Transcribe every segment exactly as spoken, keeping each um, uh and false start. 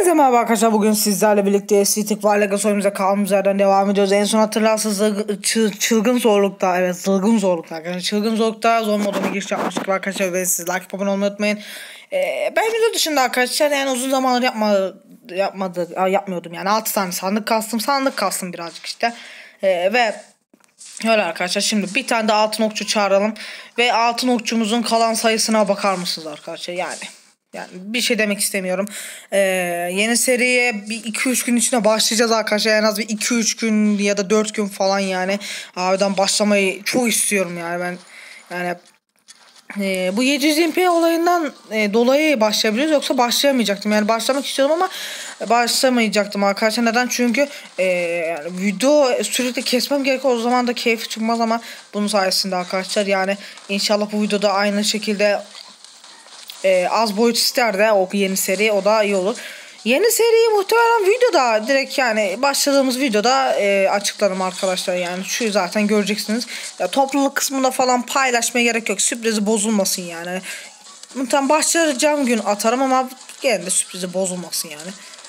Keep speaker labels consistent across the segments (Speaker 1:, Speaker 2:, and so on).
Speaker 1: Hepinize merhaba arkadaşlar, bugün sizlerle birlikte Stick var Lego oyunumuza kaldığımız yerden devam ediyoruz. En son hatırlarsanız çı çılgın zorlukta, evet çılgın zorlukta arkadaşlar, çılgın zorlukta zor moduna giriş yapmıştık arkadaşlar ve siz like abone olmayı unutmayın. Ee, ben video dışında arkadaşlar yani uzun zamandır yapma, yapmadı, yapmıyordum yani altı tane sandık kastım, sandık kastım birazcık işte ee, ve öyle arkadaşlar. Şimdi bir tane de altın okçu çağıralım ve altın okçumuzun kalan sayısına bakar mısınız arkadaşlar yani. Yani bir şey demek istemiyorum. Ee, yeni seriye bir iki üç gün içinde başlayacağız arkadaşlar. En az bir iki üç gün ya da dört gün falan yani. Abiden başlamayı çok istiyorum yani ben. Yani e, bu yedi yüz M P olayından e, dolayı başlayabiliriz. Yoksa başlayamayacaktım. Yani başlamak istiyordum ama başlamayacaktım arkadaşlar. Neden? Çünkü e, yani video sürekli kesmem gerekiyor. O zaman da keyfi çıkmaz ama bunun sayesinde arkadaşlar. Yani inşallah bu videoda aynı şekilde Ee, az boyut ister de o yeni seri, o da iyi olur. Yeni seriyi muhtemelen videoda direkt yani başladığımız videoda e, açıklarım arkadaşlar, yani şu zaten göreceksiniz. Ya, topluluk kısmında falan paylaşmaya gerek yok, sürprizi bozulmasın yani. Muhtemelen başlayacağım gün atarım ama gene de sürprizi bozulmasın yani.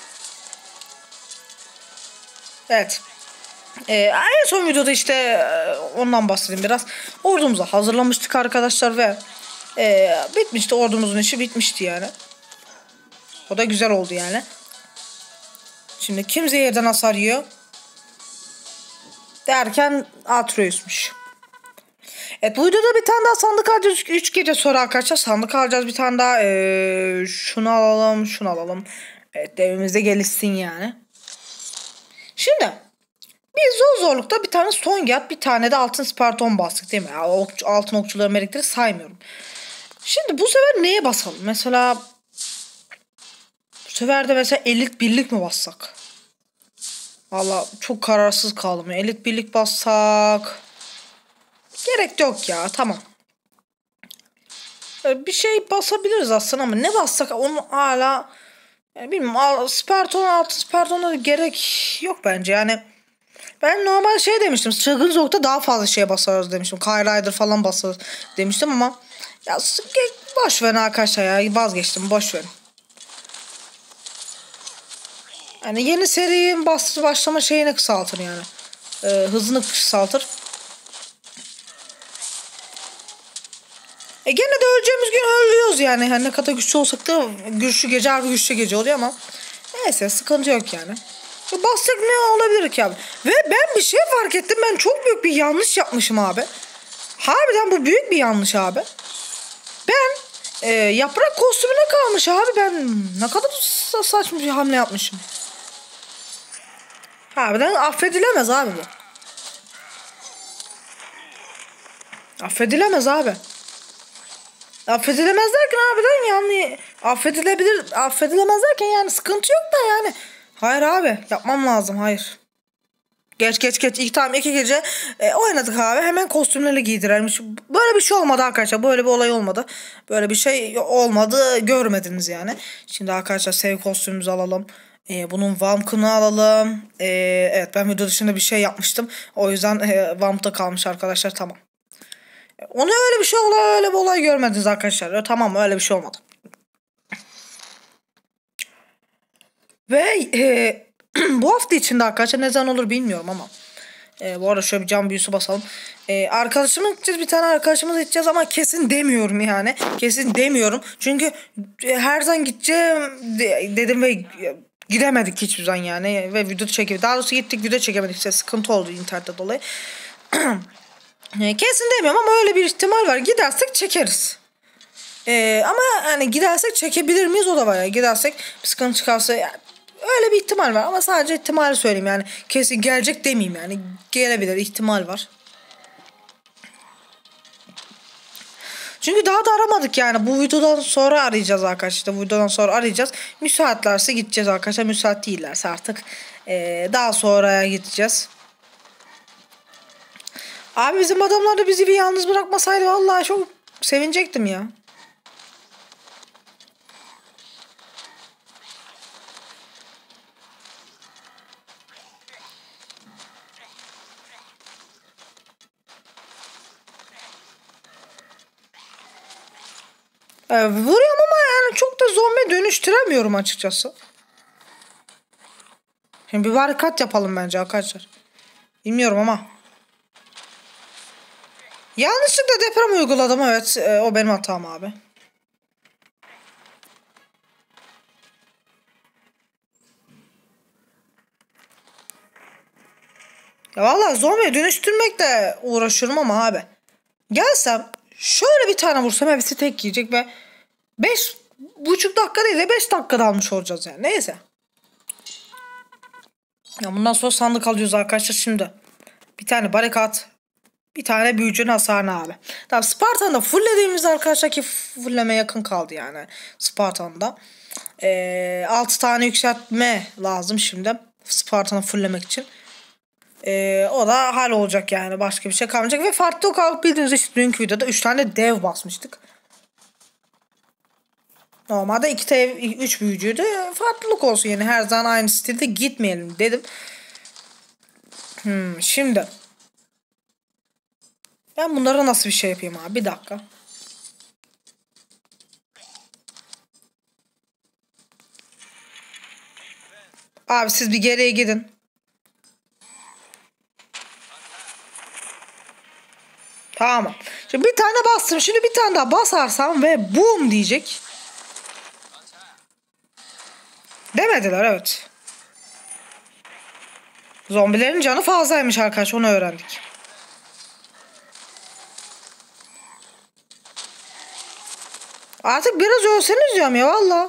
Speaker 1: Evet. Ee, en son videoda işte e, ondan bahsedeyim biraz. Ordumuzu hazırlamıştık arkadaşlar ve Ee, bitmişti, ordumuzun işi bitmişti yani. O da güzel oldu yani. Şimdi kim zehirden hasar yiyor derken Atreus'muş. Evet, bu videoda bir tane daha sandık alacağız. üç gece sonra arkadaşlar sandık alacağız bir tane daha. Ee, şunu alalım, şunu alalım. Evet, devimizde gelişsin yani. Şimdi biz zor zorlukta bir tane Stonegard, bir tane de altın Sparton bastık değil mi? Ya, ok, altın okçuları melekleri saymıyorum. Şimdi bu sefer neye basalım? Mesela bu sefer de mesela elit birlik mi bassak? Valla çok kararsız kaldım. Elit birlik bassak. Gerek yok ya, tamam. Bir şey basabiliriz aslında ama ne bassak onu hala yani bilmiyorum. Sparton, altın Sparton'a gerek yok bence yani. Ben normal şey demiştim. Çılgın Zorluk'ta daha fazla şeye basarız demiştim. Kyle Rider falan basarız demiştim ama ya boş verin arkadaşlar ya, vazgeçtim, boş verin. Yani yeni serinin bastı başlama şeyini kısaltır yani. Ee, hızını kısaltır. E gene de öleceğimiz gün ölüyoruz yani. Hani ne kadar güçlü olsak da güçlü gece harbi güçlü gece oluyor ama neyse, sıkıntı yok yani. E bassak ne olabilir ki abi? Ve ben bir şey fark ettim. Ben çok büyük bir yanlış yapmışım abi. Harbiden bu büyük bir yanlış abi. Ben e, yaprak kostümüne kalmış abi. Ben ne kadar saçma bir hamle yapmışım. Harbiden affedilemez abi bu. Affedilemez abi. Affedilemez derken harbiden yani affedilebilir, affedilemez derken yani sıkıntı yok da yani. Hayır abi, yapmam lazım, hayır. Geç geç geç ilk tam iki gece e, oynadık abi, hemen kostümleri giydirelim. Böyle bir şey olmadı arkadaşlar, böyle bir olay olmadı. Böyle bir şey olmadı, görmediniz yani. Şimdi arkadaşlar sev kostümümüzü alalım. E, bunun Vamp'ını alalım. E, evet, ben video dışında bir şey yapmıştım. O yüzden e, Vamp'ta kalmış arkadaşlar, tamam. Onu öyle bir şey olay, öyle bir olay görmediniz arkadaşlar. Tamam, öyle bir şey olmadı. Ve e, bu hafta içinde arkadaşlar ne zaman olur bilmiyorum ama e, bu arada şöyle bir cam büyüsü basalım. E, arkadaşımız gideceğiz, bir tane arkadaşımız gideceğiz ama kesin demiyorum yani. Kesin demiyorum. Çünkü e, her zaman gideceğim de, dedim ve gidemedik hiçbir zaman yani. Ve video çekemedik. Daha doğrusu gittik, video çekemedik. İşte sıkıntı oldu internette dolayı. Kesin demiyorum ama öyle bir ihtimal var. Gidersek çekeriz. Ee, ama hani gidersek çekebilir miyiz, o da var ya. Gidersek bir sıkıntı çıkarsa yani, öyle bir ihtimal var ama sadece ihtimali söyleyeyim yani. Kesin gelecek demeyeyim yani. Gelebilir, ihtimal var. Çünkü daha da aramadık yani. Bu videodan sonra arayacağız arkadaşlar. Bu videodan sonra arayacağız. Müsaitlerse gideceğiz arkadaşlar. Müsait değillerse artık ee, daha sonra gideceğiz. Abi bizim adamlar da bizi bir yalnız bırakmasaydı vallahi çok sevinecektim ya. Ee, vuruyorum ama yani çok da zombiye dönüştüremiyorum açıkçası. Şimdi bir barikat yapalım bence arkadaşlar. Bilmiyorum ama. Yanlışlıkla deprem uyguladım, evet. E, o benim hatam abi. Ya vallahi zombiye dönüştürmekle uğraşıyorum ama abi. Gelsem şöyle bir tane vursam hepsi tek yiyecek ve beş buçuk dakika değil de beş dakikada almış olacağız yani. Neyse. Ya bundan sonra sandık alıyoruz arkadaşlar şimdi. Bir tane barikat. Bir tane büyücünün hasarını abi. Tamam, Spartan'da fulllediğimizde arkadaşlar, ki fullleme yakın kaldı yani Spartan'da. Ee, altı tane yükseltme lazım şimdi Spartan'ı fulllemek için. Ee, o da hal olacak yani, başka bir şey kalmayacak. Ve farklı kalk, bildiğiniz işte dünkü videoda üç tane dev basmıştık. Normalde iki dev üç büyücüydü. Farklılık olsun yani, her zaman aynı stilde gitmeyelim dedim. Hmm, şimdi ben bunlara nasıl bir şey yapayım abi, bir dakika. Abi siz bir geriye gidin. Tamam. Şimdi bir tane bastım. Şimdi bir tane daha basarsam ve boom diyecek. Demediler, evet. Zombilerin canı fazlaymış arkadaş, onu öğrendik. Artık biraz ölseniz diyorum ya valla.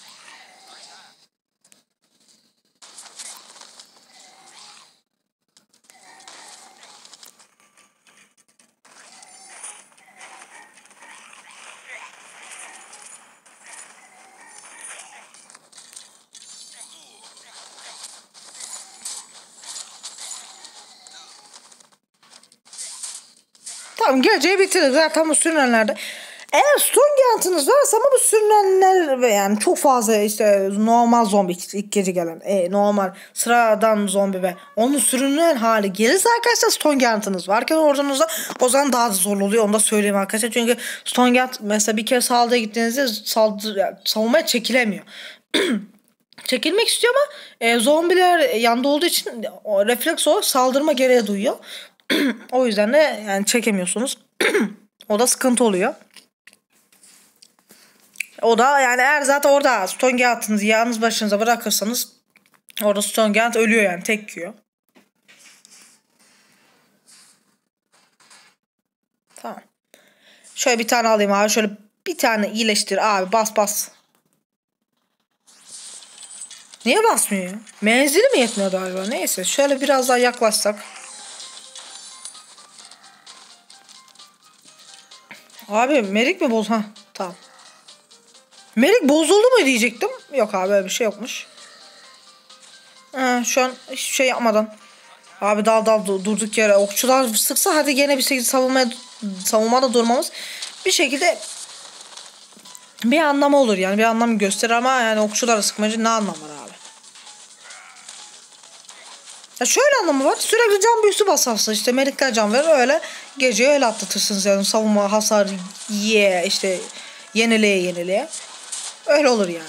Speaker 1: Tamam, geceyi bitirdik zaten bu sürünenlerde. Eğer Stronghand'ınız varsa, ama bu sürünenler yani çok fazla işte normal zombi ilk gece gelen e, normal sıradan zombi ve onun sürünen hali gelirse arkadaşlar, Stronghand'ınız varken ordunuzda, o zaman daha da zor oluyor, onu da söyleyeyim arkadaşlar. Çünkü Stronghold mesela bir kere saldırıya gittiğinizde saldır, yani savunmaya çekilemiyor. Çekilmek istiyor ama e, zombiler yanda olduğu için o refleks olarak saldırma gereği duyuyor. O yüzden de yani çekemiyorsunuz. O da sıkıntı oluyor. O da yani, eğer zaten orada Stronghand'ınızı yalnız başınıza bırakırsanız orada Stronghold ölüyor yani, tek yiyor. Tamam. Şöyle bir tane alayım abi, şöyle bir tane iyileştir abi, bas bas. Niye basmıyor ya? Menzili mi yetmiyor galiba? Neyse, şöyle biraz daha yaklaşsak. Abi Merik mi boz? Ha tamam. Merik bozuldu mu diyecektim. Yok abi, öyle bir şey yokmuş. Ha, şu an hiçbir şey yapmadan. Abi dal dal durduk yere. Okçular sıksa hadi gene bir şekilde savunmaya, savunmada durmamız bir şekilde bir anlamı olur yani. Bir anlam gösterir ama yani okçuları sıkmayınca ne anlamı var abi? Ya şöyle anlamı var. Sürekli can büyüsü basarsın işte. Merikler can verir, öyle geceyi öyle atlatırsınız yani. Savunma, hasar, ye işte yenileye yenileye. Öyle olur yani.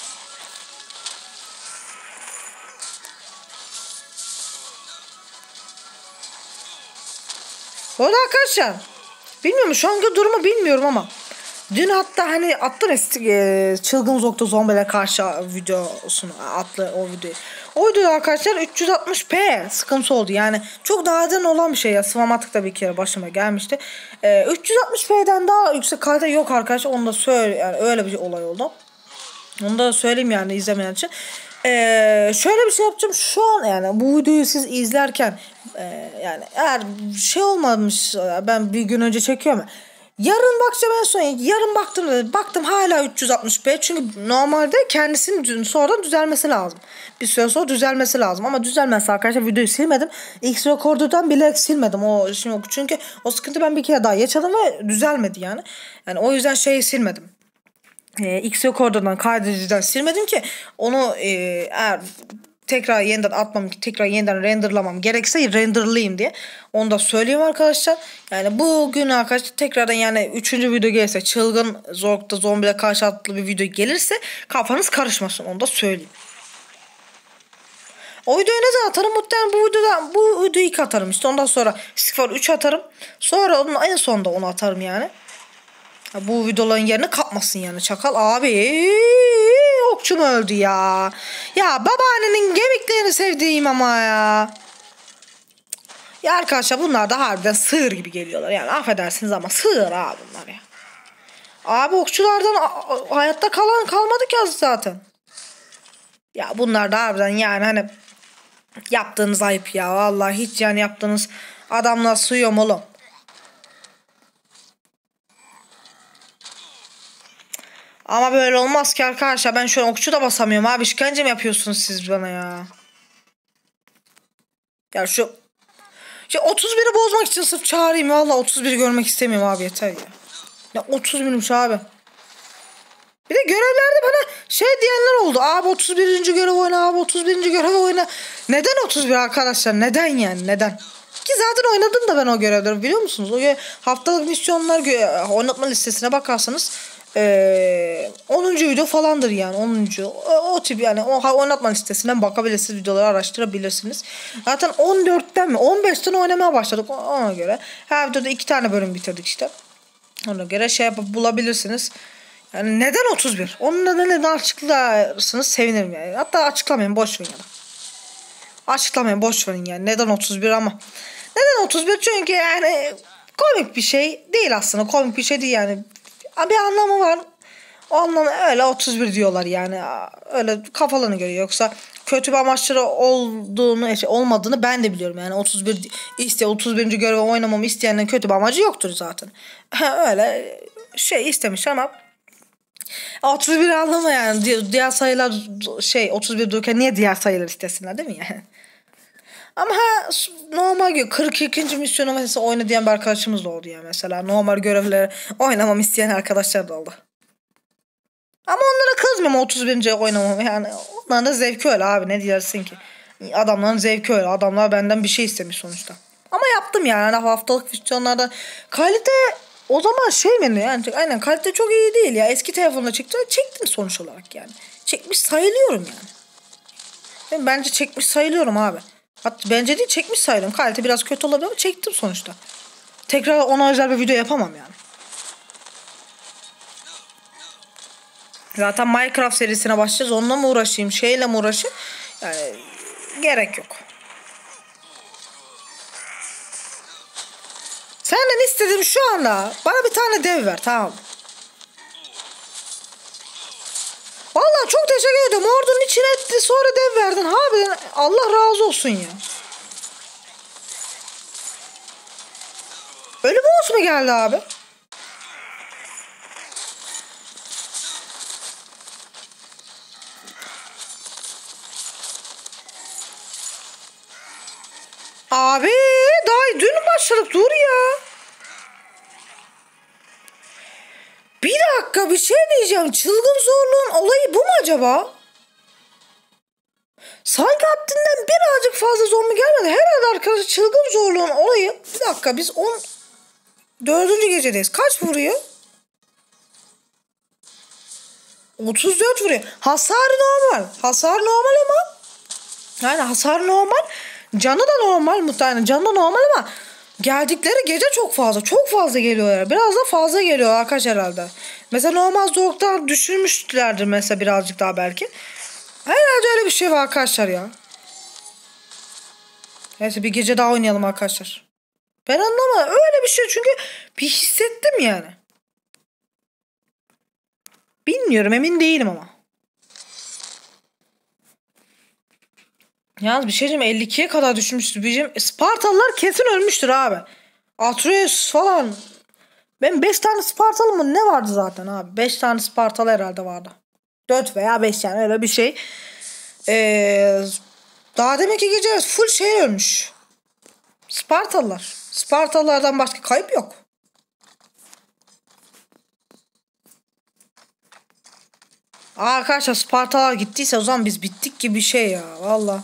Speaker 1: Bu arada arkadaşlar, bilmiyorum şu anki durumu bilmiyorum ama dün hatta hani attım e, çılgın zokta zombiler karşı videosunu, atlı o videoyu. O videoda arkadaşlar üç yüz altmış p sıkıntı oldu yani, çok nadir olan bir şey ya, Swamatic da bir kere başıma gelmişti. E, üç yüz altmış p'den daha yüksek kalite yok arkadaşlar, onu da söyle yani, öyle bir olay oldu. Onu da söyleyeyim yani izlemeyen için. Ee, şöyle bir şey yapacağım şu an yani, bu videoyu siz izlerken e, yani eğer şey olmamış, ben bir gün önce çekiyorum ya, yarın bakacağım en son, yarın baktım baktım hala üç yüz altmış p, çünkü normalde kendisinin sonradan düzelmesi lazım, bir süre sonra düzelmesi lazım ama düzelmezse arkadaşlar videoyu silmedim, X Recorder'dan bile silmedim o şimdi, çünkü o sıkıntı ben bir kere daha yaşadım ve düzelmedi yani yani o yüzden şeyi silmedim. E, X Recorder'dan, kaydediciden silmedim ki onu e, eğer tekrar yeniden atmam, tekrar yeniden renderlamam gerekse renderlayayım diye. Onu da söyleyeyim arkadaşlar. Yani bugün arkadaşlar tekrardan yani üçüncü video gelirse, çılgın zorlukta zombiyle karşı atlı bir video gelirse kafanız karışmasın, onu da söyleyeyim. O videoyu ne zaman atarım? Muhtemelen bu videoda bu videoyu ilk atarım işte. Ondan sonra sıfır üç atarım. Sonra onun en sonunda onu atarım yani. Bu videoların yerini kapmasın yani çakal. Abi okçum öldü ya. Ya babaannenin gemiklerini sevdiğim ama ya. Ya arkadaşlar bunlar da harbiden sığır gibi geliyorlar. Yani affedersiniz ama sığır abi bunlar ya. Abi okçulardan hayatta kalan kalmadı ki zaten. Ya bunlar da harbiden yani hani yaptığınız ayıp ya. Vallahi hiç yani yaptığınız adamla sığıyorum oğlum. Ama böyle olmaz ki arkadaşlar. Ben şu an okçu da basamıyorum abi. İşkence mi yapıyorsunuz siz bana ya? Ya şu, şu otuz biri bozmak için sırf çağırayım. Valla otuz biri görmek istemiyorum abi, yeter ya. Ya otuz birmiş abi. Bir de görevlerde bana şey diyenler oldu. Abi otuz birinci görev oyna, abi otuz birinci görev oyna. Neden otuz bir arkadaşlar? Neden yani? Neden? Ki zaten oynadım da ben o görevleri, biliyor musunuz? O haftalık misyonlar oynatma listesine bakarsanız Ee, onuncu video falandır yani. onuncu O, o tip yani o oynatma listesinden bakabilirsiniz, videoları araştırabilirsiniz. Zaten on dörtten mi on beşten oynamaya başladık ona göre. Her videoda iki tane bölüm bitirdik işte. Ona göre şey yapıp bulabilirsiniz. Yani neden otuz bir? Onun nedenini açıklarsanız sevinirim yani. Hatta açıklamayın, boş verin yani. Açıklamayın, boş verin yani. Neden otuz bir ama? Neden otuz bir? Çünkü yani komik bir şey değil aslında. Komik bir şey değil yani. Bir anlamı var. O anlamı öyle otuz bir diyorlar yani. Öyle kafalarını görüyor. Yoksa kötü bir amaçları olduğunu, şey, olmadığını ben de biliyorum. Yani otuz bir iste otuz birinci görevi oynamamı isteyenin kötü bir amacı yoktur zaten. Öyle şey istemiş ama otuz bir anlamı yani. Diğer sayılar şey otuz bir dururken niye diğer sayılar istesinler, değil mi yani? Ama ha, normal gibi kırk ikinci misyonu mesela oyna diyen bir arkadaşımız da oldu ya mesela. Normal görevleri oynamam isteyen arkadaşlar da oldu. Ama onlara kızmıyorum otuz birinci oynamam yani. Onların da zevki öyle abi, ne diyorsun ki. Adamların zevki öyle. Adamlar benden bir şey istemiş sonuçta. Ama yaptım yani haftalık misyonlarda. Kalite o zaman şey mi yani, aynen kalite çok iyi değil ya. Eski telefonda çektim, çektim sonuç olarak yani. Çekmiş sayılıyorum yani. Ben bence çekmiş sayılıyorum abi. Hatta bence değil, çekmiş sayılım. Kalite biraz kötü olabilir ama çektim sonuçta. Tekrar ona özel bir video yapamam yani. Zaten Minecraft serisine başlayacağız. Onunla mı uğraşayım, şeyle mi uğraşayım? Yani gerek yok. Senden istediğim şu anda bana bir tane dev ver, tamam. Vallahi çok teşekkür ederim. Ordunun içine etti, sonra dev verdin. Abi Allah razı olsun ya. Ölüm olsun mu geldi abi? Abi daha dün başladık, dur ya. Bir dakika, bir şey diyeceğim. Çılgın zorluğun olayı bu mu acaba? Sanki haddinden birazcık fazla zombi gelmedi. Herhalde arkadaşlar çılgın zorluğun olayı. Bir dakika, biz on dördüncü gecedeyiz. Kaç vuruyor? otuz dört vuruyor. Hasar normal. Hasar normal ama. Yani hasar normal. Canı da normal muhtemelen. Canı da normal ama geldikleri gece çok fazla. Çok fazla geliyorlar. Biraz da fazla geliyor arkadaşlar herhalde. Mesela normal zorluktan düşürmüşlerdir mesela birazcık daha belki. Herhalde öyle bir şey var arkadaşlar ya. Neyse bir gece daha oynayalım arkadaşlar. Ben anlamadım. Öyle bir şey çünkü bir hissettim yani. Bilmiyorum, emin değilim ama. Yalnız bir şey diyeyim, elli ikiye kadar düşmüştü. Bizim Spartalılar kesin ölmüştür abi. Atreus falan. Ben beş tane Spartalı mı ne vardı zaten abi. beş tane Spartalı herhalde vardı. dört veya beş yani öyle bir şey. Ee, daha demek ki gece full şey ölmüş. Spartalılar. Spartalılardan başka kayıp yok. Aa, arkadaşlar Spartalılar gittiyse o zaman biz bittik gibi bir şey ya. Valla.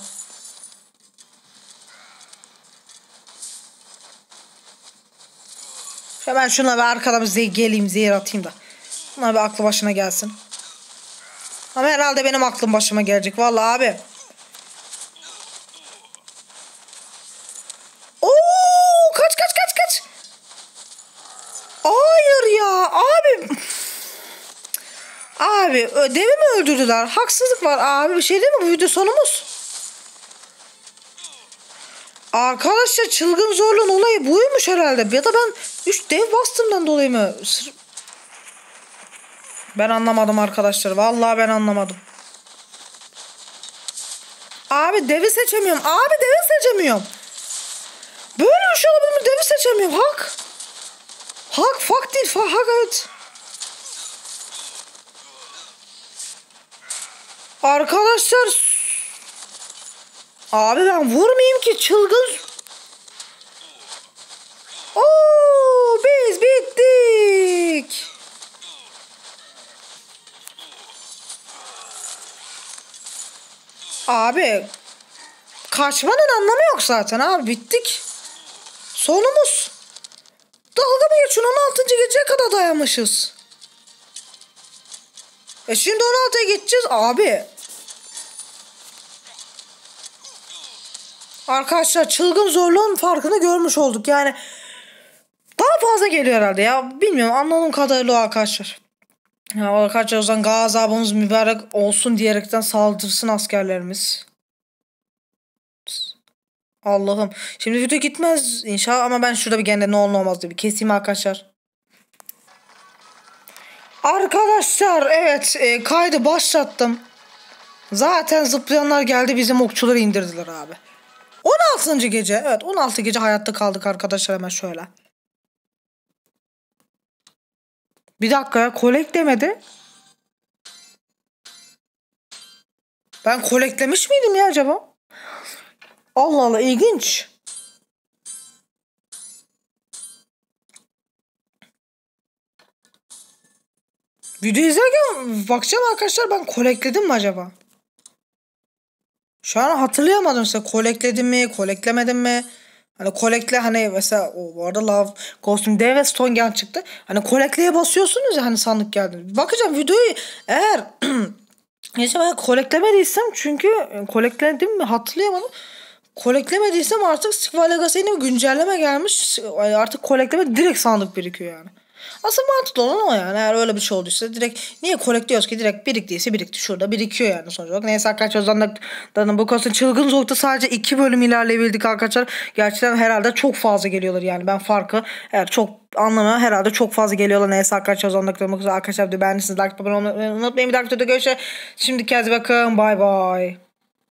Speaker 1: Hemen şuna bir arkada bir zeh geleyim, zehir atayım da. Buna bir aklı başına gelsin. Ama herhalde benim aklım başıma gelecek. Vallahi abi. ö- devi mi öldürdüler? Haksızlık var abi, bir şey değil mi? Bu video sonumuz. Arkadaşlar çılgın zorluğun olayı buymuş herhalde. Ya da ben üç dev bastığımdan dolayı mı? Sır- Ben anlamadım arkadaşlar. Vallahi ben anlamadım. Abi devi seçemiyorum. Abi devi seçemiyorum. Böyle bir şey olabilir mi? Devi seçemiyorum. Hak. Hak. Fak değil. Fa hak, evet. Arkadaşlar. Abi ben vurmayayım ki, çılgın. Oo, biz bittik. Abi kaçmanın anlamı yok zaten abi, bittik. Sonumuz. Dalga mı geçiyorsun? on altıncı geceye kadar dayanmışız. E şimdi on altıya geçeceğiz abi. Arkadaşlar çılgın zorluğun farkını görmüş olduk. Yani daha fazla geliyor herhalde ya. Bilmiyorum, anladığım kadarıyla o arkadaşlar. Ya arkadaşlar o zaman gazabımız mübarek olsun diyerekten saldırsın askerlerimiz. Allah'ım. Şimdi video gitmez inşallah ama ben şurada bir gene ne olur ne olmaz diye bir keseyim arkadaşlar. Arkadaşlar evet, e, kaydı başlattım. Zaten zıplayanlar geldi, bizim okçuları indirdiler abi. on altıncı gece, evet on altı gece hayatta kaldık arkadaşlar, hemen şöyle. Bir dakika ya, kolek demedi. Ben koleklemiş miydim ya acaba? Allah Allah, ilginç. Video izlerken bakacağım arkadaşlar, ben kolekledim mi acaba? Şu an hatırlayamadım, size kolekledim mi, koleklemedim mi? Hani kolekle, hani mesela o bu arada Love kostüm dev ve stone gel çıktı. Hani kolekleye basıyorsunuz ya, hani sandık geldi. Bakacağım videoyu, eğer neyse ben koleklemediysem, çünkü kolekledim mi hatırlayamadım. Koleklemediysem artık Squall Legacy'ne bir güncelleme gelmiş. Artık kolekleme direkt sandık birikiyor yani. Aslında mantıklı olan o yani. Eğer öyle bir şey olduysa direkt niye kolekliyoruz ki? Direkt biriktiyse birikti. Şurada birikiyor yani sonuç olarak. Neyse arkadaşlar, o zaman da bu konuda çılgın zorlukta sadece iki bölüm ilerleyebildik arkadaşlar. Gerçekten herhalde çok fazla geliyorlar yani. Ben farkı eğer çok anlamıyorum, herhalde çok fazla geliyorlar. Neyse arkadaşlar, o zaman da arkadaşlar beğendiyseniz like, abone olmayı unutmayın. Bir dakika görüşürüz. Şimdi kendinize bakın. Bay bay.